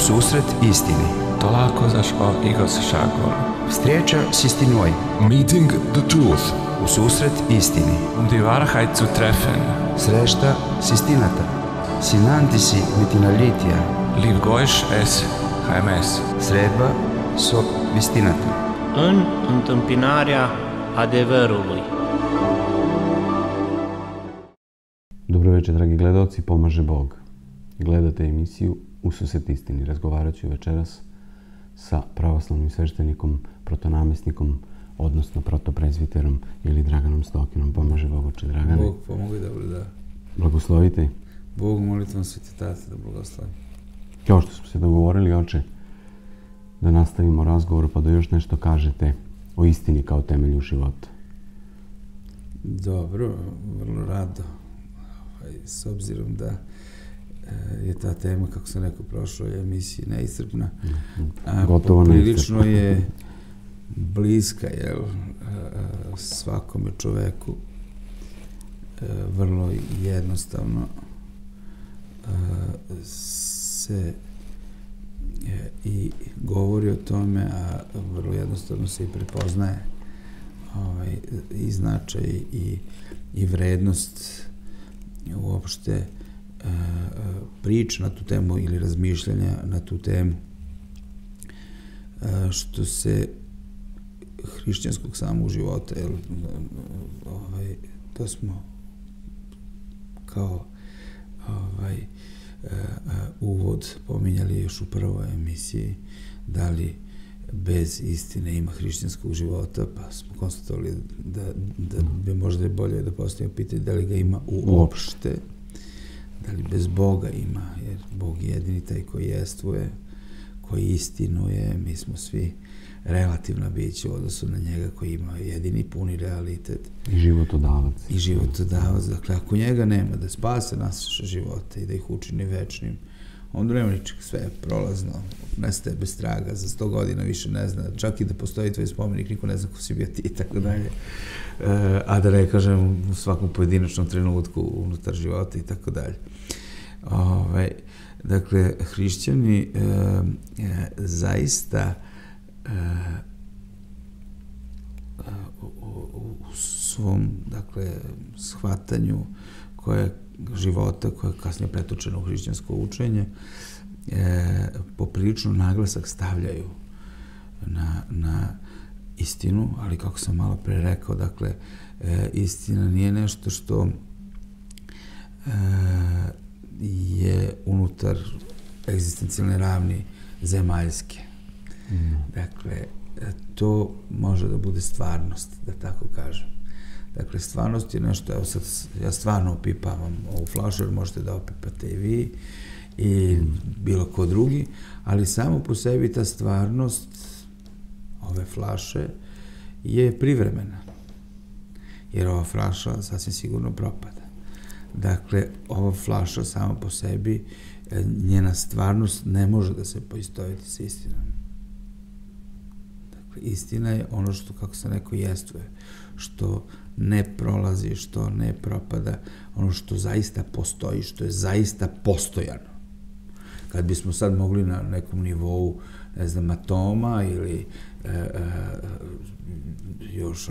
susret istini. Találkozásba igazsággal. Встреча с истиной. Meeting the truth. U susret istini. Die Wahrheit zu treffen. Srešta s istината. Sinantisi metinalitija. Livgoish es HMS. Sredba so istinata. În întâmpinarea adevărului. Dobro večer, dragi gledalci, pomaže Bog. Gledate emisiju U susret istini. Razgovarat ću večeras sa pravoslavnim sveštenikom, protonamestnikom, odnosno protoprezviterom ili Draganom Stokinom. Pomaže Bog, oče Dragane. Bog pomogu, dobro da. Blagoslovite. Bogu molitvom Sveti Tate da blagoslovi. Kao što smo se dogovorili, oče, da nastavimo razgovor pa da još nešto kažete o istini kao temelju života. Dobro, vrlo rado. S obzirom da je ta tema, kako sam rekao, prošloj emisiji neiscrpna, a prilično je bliska, jel, svakome čoveku, vrlo jednostavno se i govori o tome, a vrlo jednostavno se i prepoznaje i značaj i vrednost uopšte priča na tu temu ili razmišljanja na tu temu. Što se hrišćanskog samog života, to smo kao uvod pominjali još u prvoj emisiji, da li bez istine ima hrišćanskog života, pa smo konstatovali da bi možda bolje da postavimo pitanje da li ga ima uopšte, da li bez Boga ima, jer Bog je jedini taj koji jestvuje, koji istinuje, mi smo svi relativna bića u odnosu na njega koji ima jedini puni realitet. I životodavac. I životodavac, dakle ako njega nema da spase naše živote i da ih učini večnim, onda nema ničeg, sve je prolazno, nestaje bez traga, za 100 godina više ne zna, čak i da postoji tvoj spomenik, niko ne zna ko si bio ti i tako dalje. A da ne kažem u svakom pojedinačnom trenutku unutar života i tako dalje. Dakle, hrišćani zaista u svom, dakle, shvatanju života koje je kasnije pretočeno u hrišćansko učenje, poprilično naglasak stavljaju na istinu, ali kako sam malo pre rekao, dakle, istina nije nešto što je unutar egzistencijalne ravni zemaljske. Dakle, to može da bude stvarnost, da tako kažem. Dakle, stvarnost je nešto, evo sad ja stvarno opipavam ovu flašu, jer možete da opipate i vi i bilo ko drugi, ali samo po sebi ta stvarnost ove flaše je privremena, jer ova flaša sasvim sigurno propada. Dakle, ova flaša sama po sebi, njena stvarnost ne može da se poistoveti sa istinom. Dakle, istina je ono što, kako sam rekao, jestuje, što ne prolazi, što ne propada, ono što zaista postoji, što je zaista postojano. Kad bismo sad mogli na nekom nivou, ne znam, atoma ili još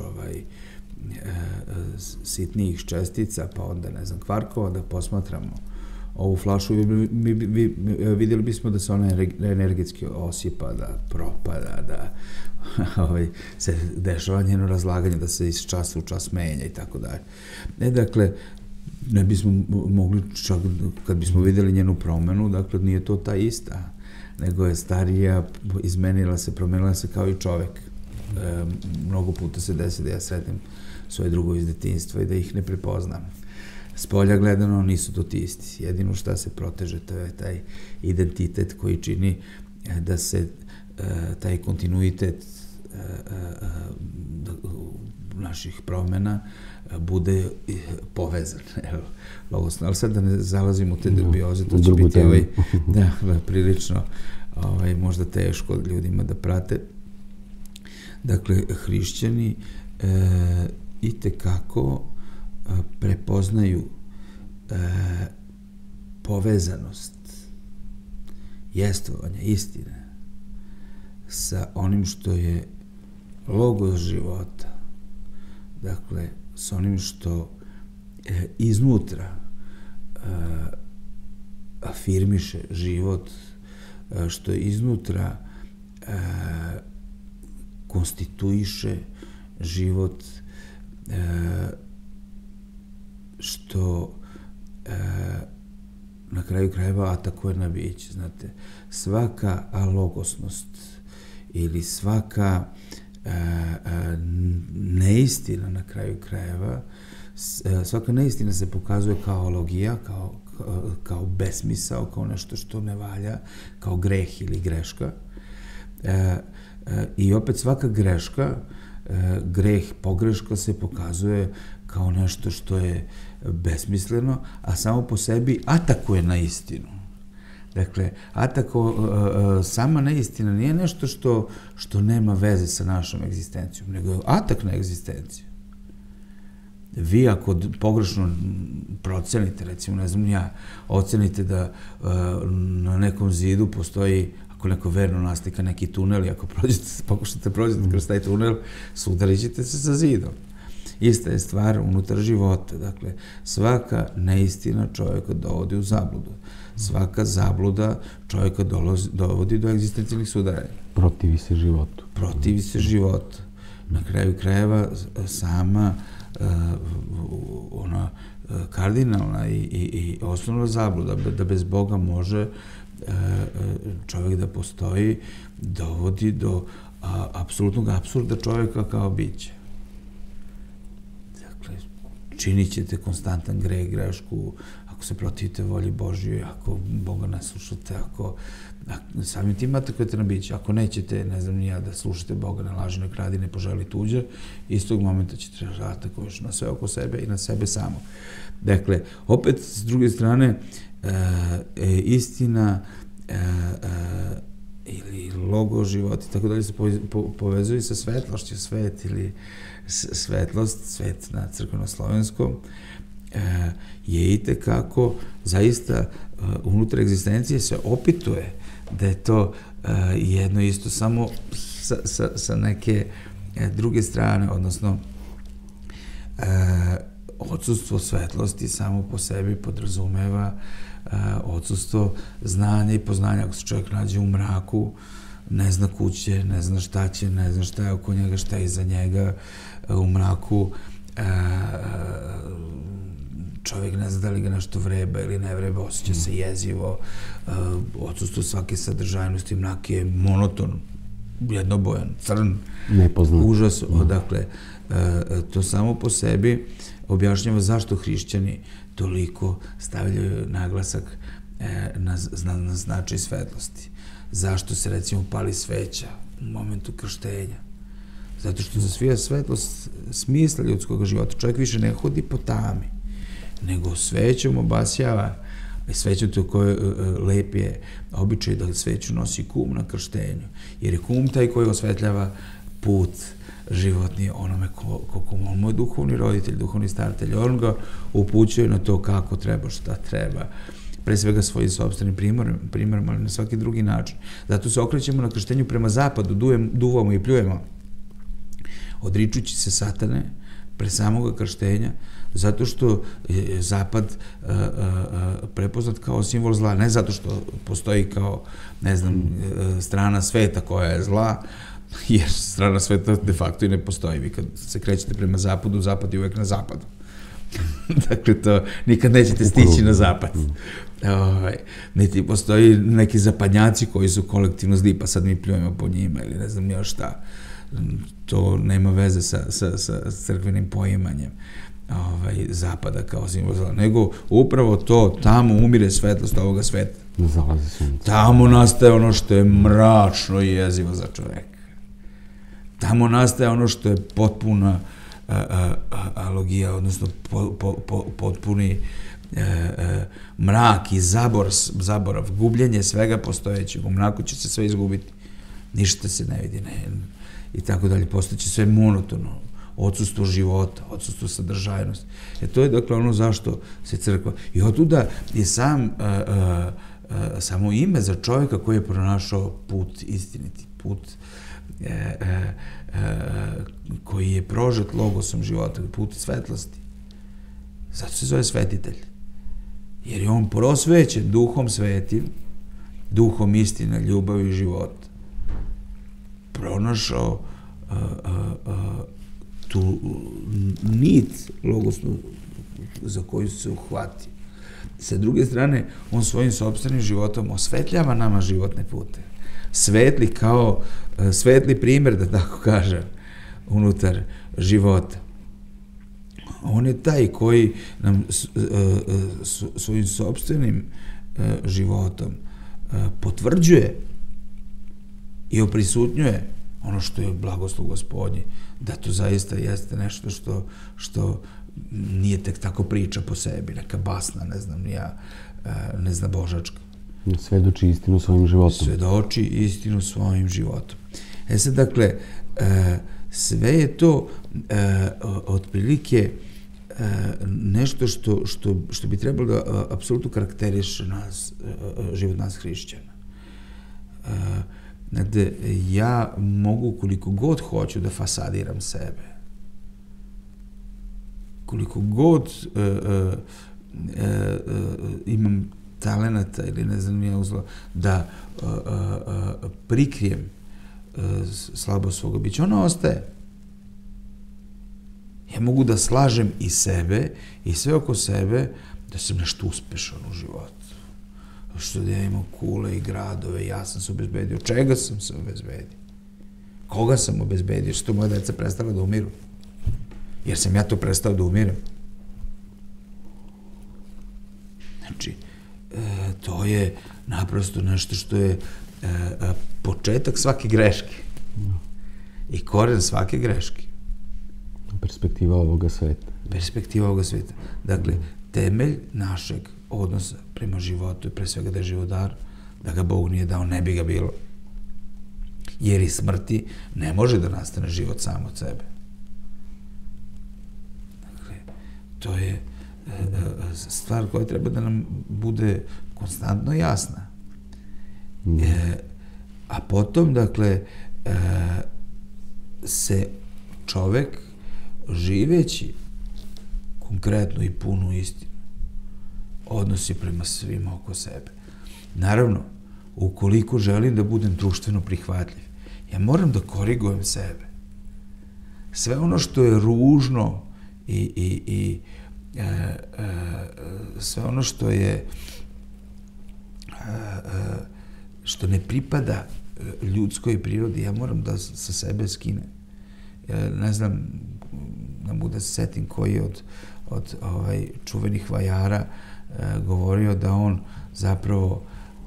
sitnijih čestica, pa onda, ne znam, kvarkova, da posmatramo ovu flašu, vidjeli bismo da se ona energetski osipa, da propada, da se dešava njeno razlaganje, da se iz časa u čas menja i tako dalje. Dakle, ne bismo mogli, čak kad bismo vidjeli njenu promenu, dakle, nije to ta ista, nego je starija, izmenila se, promenila se kao i čovek. Mnogo puta se desi da ja sretnem svoje drugo iz detinjstva i da ih ne prepoznam. S polja gledano nisu to ti isti. Jedino šta se proteže, to je taj identitet koji čini da se taj kontinuitet naših promena bude povezan. Ali sad da ne zalazim u te dubioze, to će biti prilično možda teško ljudima da prate. Dakle, hrišćani itekako prepoznaju povezanost jestovanja, istine, sa onim što je logos života, dakle, s onim što iznutra afirmiše život, što iznutra konstituiše život, što na kraju krajeva atakuje na biće. Znate, svaka alogosnost ili svaka neistina na kraju krajeva, svaka neistina se pokazuje kao alogija, kao besmisao, kao nešto što ne valja, kao greh ili greška. I opet svaka greška, greh, pogreška se pokazuje kao nešto što je besmisleno, a samo po sebi atakuje na istinu. Dakle, sama neistina nije nešto što nema veze sa našom egzistencijom, nego je atak na egzistenciju. Vi ako pogrešno procenite, recimo, ne znam ja, ocenite da na nekom zidu postoji, ako neko verno naslika neki tunel i ako pokušate prođete kroz taj tunel, sudarit ćete se sa zidom. Ista je stvar unutar života. Dakle, svaka neistina čovjeka dovodi u zabludu. Svaka zabluda čovjeka dovodi do egzistencijalnih sudarenja. Protivi se životu. Protivi se životu. Na kraju krajeva sama ona kardinalna i osnovna zabluda da bez Boga može čovjek da postoji, dovodi do apsolutnog apsurda čovjeka kao biće. Dakle, činit ćete konstantan greh, grešku, ako se protivite volji Božjoj, ako Boga ne slušate, ako samim tim atakujete na biće. Ako nećete, ne znam ni ja, da slušate Boga, ne laži, ne kradi, ne poželi tuđe, istog momenta ćete atakuješ na sve oko sebe i na sebe samo. Dakle, opet, s druge strane, istina ili logo život i tako dalje se povezuje sa svetlošću, svet ili svetlost, svet na crkveno-slovenskom, je itekako zaista unutar egzistencije se opituje da je to jedno isto samo sa neke druge strane, odnosno odsustvo svetlosti samo po sebi podrazumeva odsustvo znanja i poznanja. Ako se čovjek nađe u mraku, ne zna kuće, ne zna šta će, ne zna šta je oko njega, šta je iza njega, u mraku čovjek ne zna da li ga nešto vreba ili ne vreba, osjeća se jezivo, odsustvo svake sadržajnosti, mrak je monoton, jednobojan, crn, užas. Dakle, to samo po sebi objašnjava zašto hrišćani toliko stavljaju naglasak na značaj svetlosti. Zašto se, recimo, pali sveća u momentu krštenja? Zato što zasvija svetlost smisla ljudskog života. Čovjek više ne hodi po tami, nego svećom obasjava, svećom to koje lep je običaj da sveću nosi kum na krštenju, jer je kum taj koji osvetljava put životni onome on mu je duhovni roditelj, duhovni staratelj, on ga upućuje na to kako treba, šta treba, pre svega svojim sopstvenim primjerom, ali na svaki drugi način. Zato se okrećemo na krštenju prema zapadu, duvamo i pljujemo, odričući se satane pre samoga krštenja, zato što je zapad prepoznat kao simbol zla, ne zato što postoji kao, ne znam, strana sveta koja je zla, jer strana sveta de facto i ne postoji. Vi kad se krećete prema zapadu, zapad je uvek na zapadu. Dakle, to nikad nećete stići na zapad. Niti postoji neki zapadnjaci koji su kolektivno zli, pa sad mi pljujemo po njima ili ne znam još šta. To nema veze sa crkvenim poimanjem zapada kao simbol zla, nego upravo to, tamo umire svetlost ovoga sveta. Tamo nastaje ono što je mračno i jezivo za čoveka. Tamo nastaje ono što je potpuna alogija, odnosno potpuni mrak i zaborav, gubljenje svega postojećeg. U mraku će se sve izgubiti. Ništa se ne vidi, i tako dalje. Postojeće sve monotono. Odsustvo života, odsustvo sadržajnosti. To je dakle ono zašto se crkva. I otuda je sam samo ime za čovjeka koji je pronašao put istiniti, put koji je prožet logosom života, put svetlosti. Zato se zove svetitelj. Jer je on prosvećen duhom svetim, duhom istine, ljubavi i života. Pronašao tu nit logosnu za koju se uhvati. Sa druge strane, on svojim sopstvenim životom osvetljava nama životne pute. Svetli kao svetli primjer, da tako kažem, unutar života. On je taj koji nam svojim sopstvenim životom potvrđuje i oprisutnjuje ono što je blagoslov Gospodnji, da to zaista jeste nešto što nije tek tako priča po sebi, neka basna, ne znam, ne zna božačka. Svedoči istinu svojim životom. Svedoči istinu svojim životom. Sad, dakle, sve je to otprilike nešto što bi trebalo da apsolutno karakteriše život nas hrišćana. Ja mogu koliko god hoću da fasadiram sebe, koliko god imam talenata ili ne znam ja uzlo, da prikrijem slabost svoga bića, ona ostaje. Ja mogu da slažem i sebe i sve oko sebe da sam nešto uspešan u životu. Što da ja imam kule i gradove, ja sam se obezbedio. Čega sam se obezbedio? Koga sam obezbedio? Što moja deca prestala da umiru? Jer sam ja to prestao da umirem. Znači, to je naprosto nešto što je početak svake greške i koren svake greške. Perspektiva ovoga sveta. Perspektiva ovoga sveta. Dakle, temelj našeg odnosa prema životu je pre svega da je životar, da ga Bog nije dao, ne bi ga bilo. Jer iz smrti ne može da nastane život sam od sebe. Dakle, to je stvar koja treba da nam bude konstantno jasna. A potom, dakle, se čovek živeći konkretnu i punu istinu odnosi prema svima oko sebe. Naravno, ukoliko želim da budem društveno prihvatljiv, ja moram da korigujem sebe. Sve ono što je ružno i sve ono što je što ne pripada ljudskoj prirodi, ja moram da sa sebe skinem. Ne znam, ne mogu da se setim koji je od čuvenih vajara govorio da on zapravo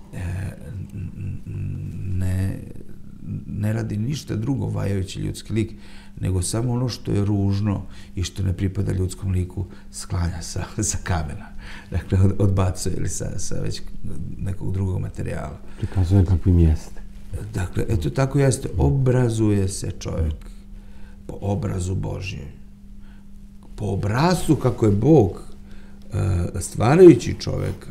ne radi ništa drugo vajajući ljudski lik, nego samo ono što je ružno i što ne pripada ljudskom liku sklanja sa kamena. Dakle, odbacuje ili sa već nekog drugog materijala. Prikazuje kakvim jeste. Dakle, eto tako jeste. Obrazuje se čovjek po obrazu Božjem. Po obrazu kako je Bog stvarajući čovjeka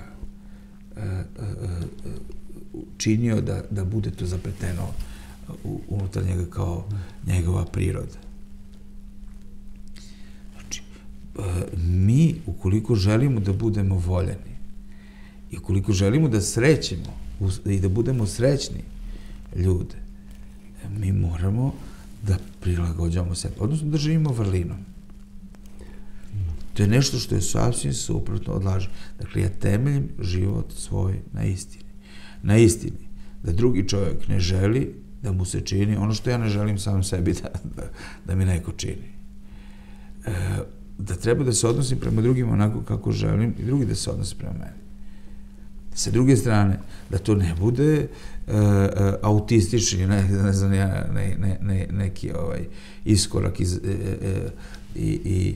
činio da bude to zapleteno unutar njega kao njegova priroda. Znači, mi, ukoliko želimo da budemo voljeni i ukoliko želimo da srećemo i da budemo srećni ljude, mi moramo da prilagođavamo sebe, odnosno da živimo vrlinom. To je nešto što je sasvim suprotno od laži. Dakle, ja temeljim život svoj na istini. Na istini da drugi čovjek ne želi da mu se čini ono što ja ne želim sam sebi da mi neko čini. Da treba da se odnosim prema drugima onako kako želim i drugi da se odnose prema meni. Sa druge strane, da to ne bude autistični, ne znam ja, neki iskorak i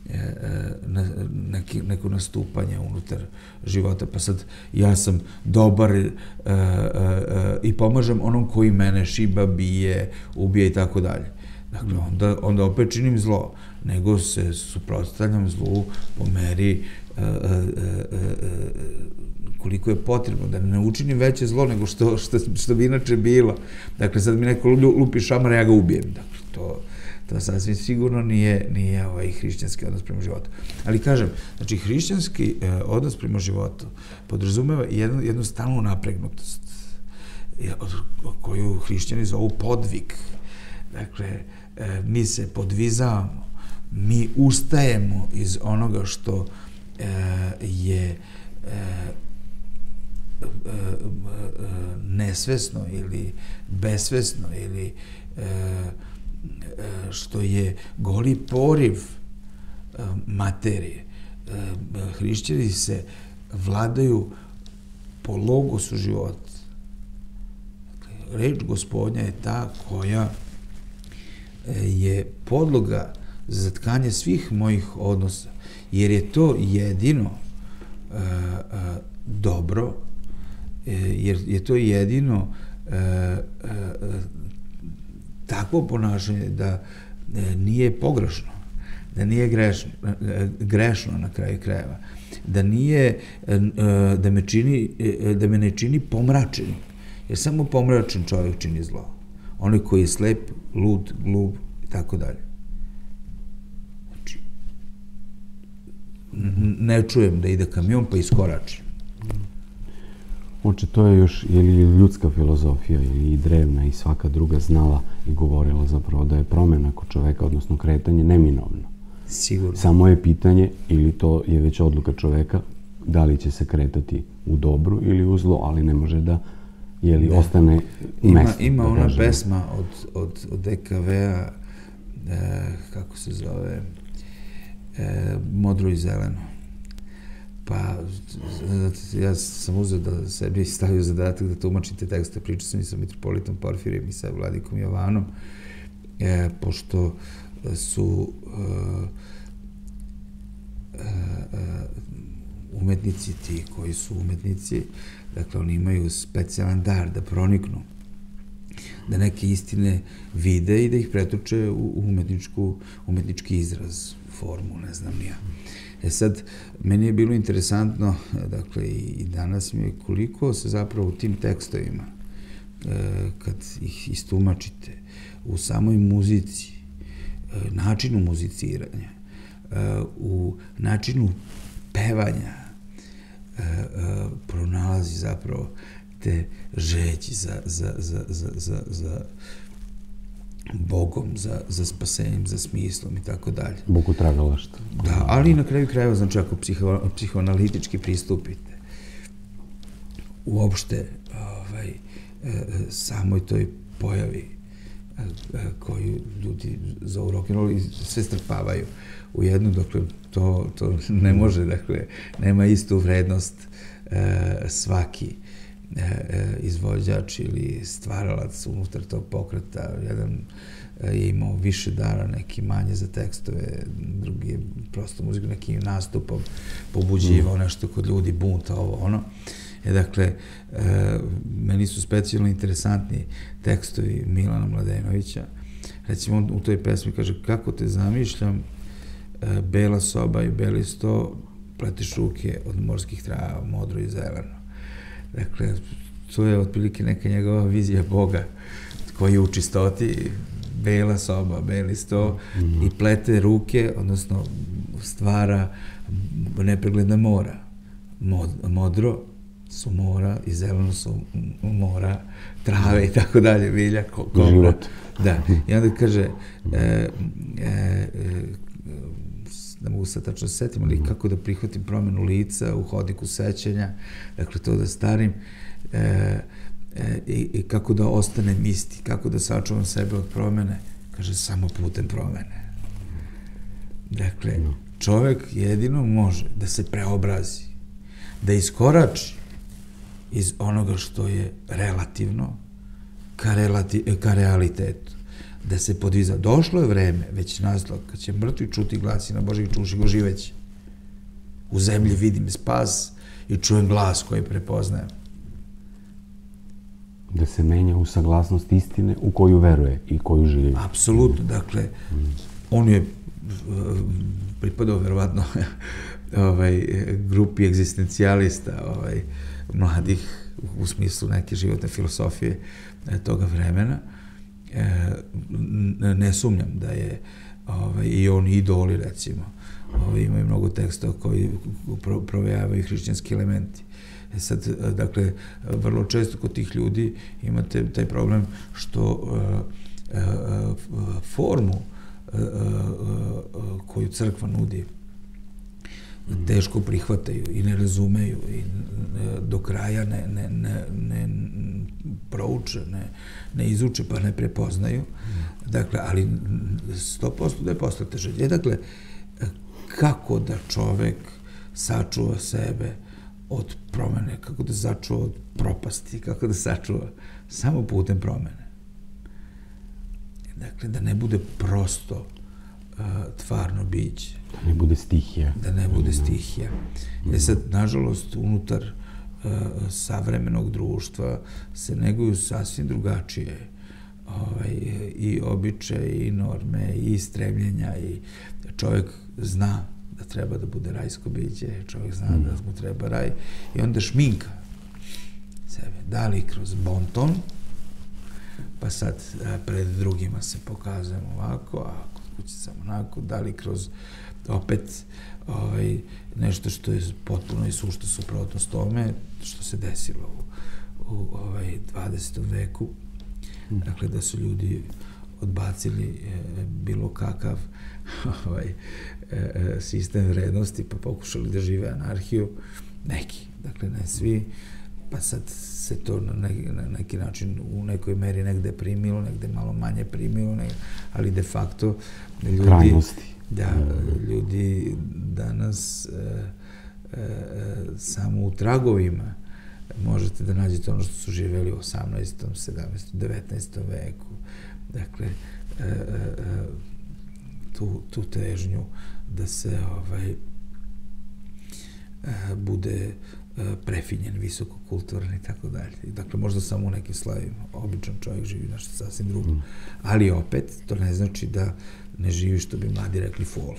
neko nastupanje unutar života, pa sad ja sam dobar i pomažem onom koji mene šiba, bije, ubije i tako dalje. Dakle, onda opet činim zlo, nego se suprotstavljam zlu po meri koliko je potrebno, da ne učinim veće zlo nego što bi inače bilo. Dakle, sad mi neko lupi šamar, ja ga ubijem. Dakle, to sasvim sigurno nije hrišćanski odnos prema životu. Ali kažem, znači, hrišćanski odnos prema životu podrazumeva jednu stalnu napregnutost, koju hrišćani zovu podvig. Dakle, mi se podvizavamo, mi ustajemo iz onoga što je nesvesno ili besvesno ili što je goli poriv materije. Hrišćani se vladaju po logosu života. Reč Gospodnja je ta koja je podloga za tkanje svih mojih odnosa, jer je to jedino dobro, jer je to jedino takvo ponašanje da nije pogrešno, da nije grešno na kraju krajeva, da me ne čini pomračenim, jer samo pomračen čovjek čini zlo. Onaj koji je slep, lud, glup i tako dalje. Znači, ne čujem da ide kamion pa iskoračim. Oče, to je još ili ljudska filozofija ili drevna i svaka druga znala i govorila zapravo da je promjena kod čoveka, odnosno kretanje, neminovno. Sigurno. Samo je pitanje, ili to je već odluka čoveka, da li će se kretati u dobru ili u zlo, ali ne može da ostane mesto. Ima ona pesma od DKV-a, kako se zove, Modro i zeleno. Pa, ja sam uzeo da sebi stavio zadatak da tumačim te tekste. Pričao sam i sa mitropolitom Porfirijem i sa vladikom Jovanom, pošto su umetnici ti koji su umetnici, dakle, oni imaju specijalan dar da proniknu, da neke istine vide i da ih pretoče u umetnički izraz, formu, ne znam ni ja. Sad, meni je bilo interesantno, dakle, i danas mi je koliko se zapravo u tim tekstovima, kad ih istumačite, u samoj muzici, načinu muziciranja, u načinu pevanja, pronalazi zapravo te žeđi za Bogom, za spasenjem, za smislom i tako dalje. Bogu tragalaštvo. Da, ali na kraju krajeva, znači, ako psihoanalitički pristupite uopšte samoj toj pojavi koju ljudi zovu rock'n'roll i sve strpavaju u jednu, dakle, to ne može, dakle, nema istu vrednost svaki izvođač ili stvaralac unutar tog pokreta. Jedan je imao više dara, neki manje za tekstove, drugi je prosto muziku nekim nastupom pobuđivao nešto kod ljudi, bunta, ovo, ono. Dakle, meni su specijalno interesantni tekstovi Milana Mladenovića. Recimo, u toj pesmi kaže: kako te zamišljam, bela soba i beli sto, pletiš ruke od morskih trava, modro i zeleno. Dakle, to je otprilike neka njegova vizija Boga koji je u čistoti, bela soba, beli sto, i plete ruke, odnosno stvara nepregledna mora. Modro su mora i zeleno su mora, trave i tako dalje, bilja, komra. Da, i onda kaže, da mogu sad tačno se setim, ali kako da prihvatim promjenu lica u hodniku sećanja, dakle, to da starim, i kako da ostanem isti, kako da sačuvam sebe od promjene, kaže, samo putem promjene. Dakle, čovjek jedino može da se preobrazi, da iskorači iz onoga što je relativno ka realitetu, da se podviza. Došlo je vreme, već nastalo, kad će mrtvi čuti glasina Božih, čuši go živeći. U zemlji vidim spas i čujem glas koji prepoznajem. Da se menja u saglasnost istine u koju veruje i koju živi. Apsolutno, dakle, on je pripadao verovatno grupi egzistencijalista mladih u smislu neke životne filosofije toga vremena. Ne sumnjam da je i oni idoli, recimo. Imaju mnogo teksta koji provejavaju hrišćanski elementi. Sad, dakle, vrlo često kod tih ljudi imate taj problem što formu koju crkva nudi teško prihvataju i ne razumeju i do kraja ne prouče, ne izuče pa ne prepoznaju. Dakle, ali 100% da je poslata želje. Dakle, kako da čovek sačuva sebe od promene, kako da sačuva od propasti, kako da sačuva samo putem promene. Dakle, da ne bude prosto tvarno biće. Da ne bude stihija. Da ne bude stihija. Jer sad, nažalost, unutar savremenog društva se neguju sasvim drugačije i običaje, i norme, i stremljenja, i čovjek zna da treba da bude rajsko biće, čovjek zna da mu treba raj, i onda šminka sebe. Da li kroz bonton, pa sad pred drugima se pokazujemo ovako, a kod kuće sam onako, da li kroz opet nešto što je potpuno i sušto suprotnost tome što se desilo u 20. veku. Dakle, da su ljudi odbacili bilo kakav sistem vrednosti pa pokušali da žive anarhiju. Neki, dakle ne svi, pa sad se to na neki način u nekoj meri negde primilo, negde malo manje primilo, ali de facto ljudi danas samo u tragovima možete da nađete ono što su živeli u 18., 17., 19. veku. Dakle, tu težnju da se bude prefinjen, visokokulturan i tako dalje. Dakle, možda samo u nekim slojevima. Običan čovjek živi nešto sasvim drugo. Ali opet, to ne znači da ne živi, što bi mladi rekli, fol.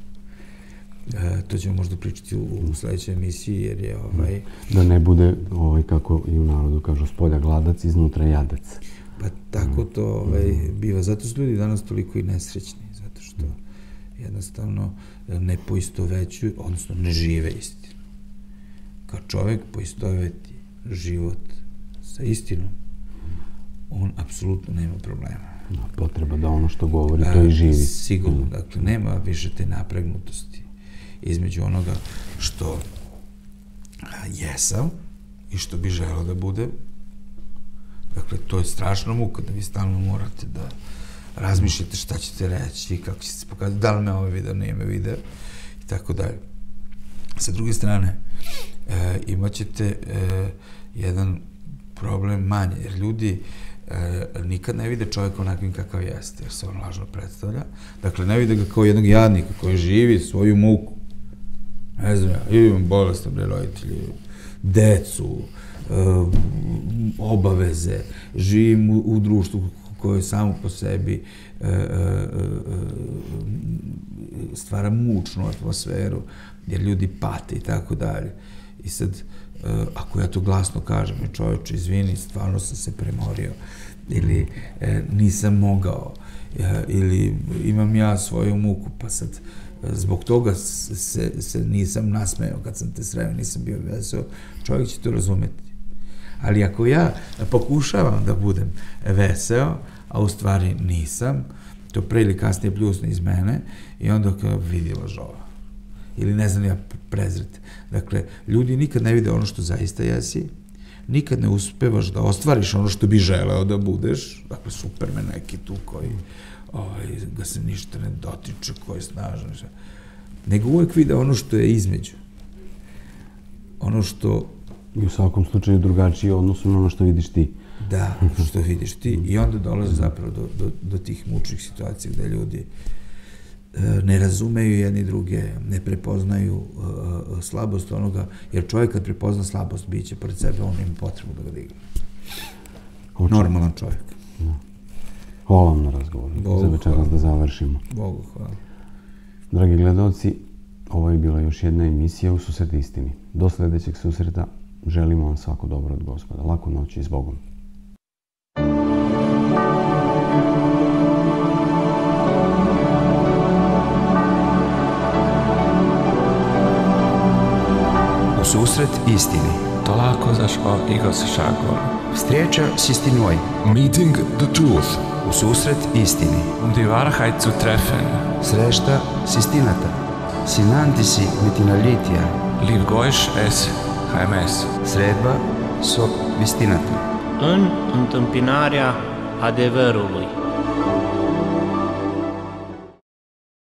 To ćemo možda pričati u sledećoj emisiji, jer je Da ne bude, kako i u narodu kažu, spolja gladac, iznutra jadac. Pa tako to biva. Zato su ljudi danas toliko i nesrećni, zato što jednostavno ne poistovećuju, odnosno ne žive istinu. Kad čovjek poistoveti život sa istinom, on apsolutno nema problema. Potreba da ono što govori, to i živi. Sigurno, dakle, nema više te napregnutosti između onoga što jesam i što bi želeo da bude. Dakle, to je strašna muka da vi stalno morate da razmišljate šta ćete reći, kako ćete se pokazati, da li me ovaj video, nije me video i tako dalje. Sa druge strane, imat ćete jedan problem manje, jer ljudi nikad ne vide čovjeka onakvim kakav jeste, jer se on lažno predstavlja. Dakle, ne vide ga kao jednog jadnika koji živi svoju muku. Ne znam, imam bolesne roditelji, decu, obaveze, živim u društvu koje samo po sebi stvara mučnu atmosferu, jer ljudi pate i tako dalje. I sad, ako ja to glasno kažem, čovječe, izvini, stvarno sam se premorio, ili nisam mogao, ili imam ja svoju muku, pa sad zbog toga se nisam nasmejao kad sam te sreo, nisam bio veseo, čovjek će to razumeti. Ali ako ja pokušavam da budem veseo, a u stvari nisam, to pre ili kasnije pljusne iz mene i onda kao vidi lažova. Ili ne znam ja prezrete. Dakle, ljudi nikad ne vide ono što zaista jesi, nikad ne uspevaš da ostvariš ono što bi želeo da budeš, dakle, Superman neki tu koji ga se ništa ne dotiče, koji je snažan, nego uvek vide ono što je između. Ono što... I u svakom slučaju drugačije odnosno na ono što vidiš ti. Da, što vidiš ti. I onda dolaze zapravo do tih mučnih situacija gde ljudi ne razumeju jedni druge, ne prepoznaju slabost onoga, jer čovjek kad prepozna slabost biće pored sebe, on ima potrebu da ga digne. Normalan čovjek. Hvala vam na razgovoru. Za večeras da završimo. Bogu hvala. Dragi gledalci, Ovo je bila još jedna emisija U susret istini. Do sljedećeg susreta želimo vam svako dobro od Gospoda. Laku noć i s Bogom. U susret istini. Találkozás a igazsággal. Встреча с истиной. Meeting the truth. U susret istini. Die Wahrheit zu treffen. Среща с истината. Синантиси метиналития. Liv Goiș es HMS. Sredba со вистината. În întâmpinarea adevărului.